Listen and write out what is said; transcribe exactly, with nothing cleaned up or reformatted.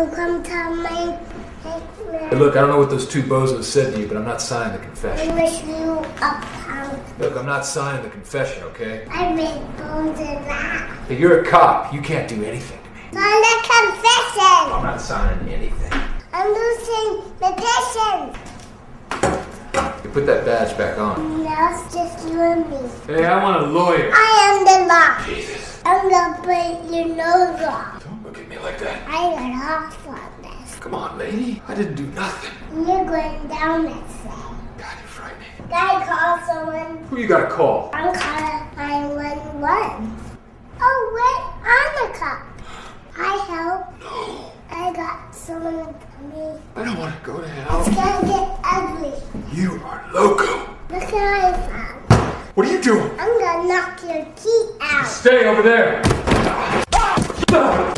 Come tell me. Hey, look, I don't know what those two bozos said to you, but I'm not signing the confession. I wish you a pound. Look, I'm not signing the confession, okay? I made bones in that. Hey, you're a cop. You can't do anything to me. Sign the confession. I'm not signing anything. I'm losing the patient. You put that badge back on. Now it's just you and me. Hey, I want a lawyer. I am the law. Jesus. I'm gonna put your nose off. Don't look at me like that. I got off on this. Come on, lady. I didn't do nothing. You're going down this way. God, you're frightening. Gotta call someone. Who you gotta call? I'm calling nine one one. Oh, wait, I'm a cop. I help. No. I got someone to me. I don't want to go to It's hell. gonna get ugly. You are loco. Look what I found. What are you doing? I'm gonna knock your teeth out. Stay over there.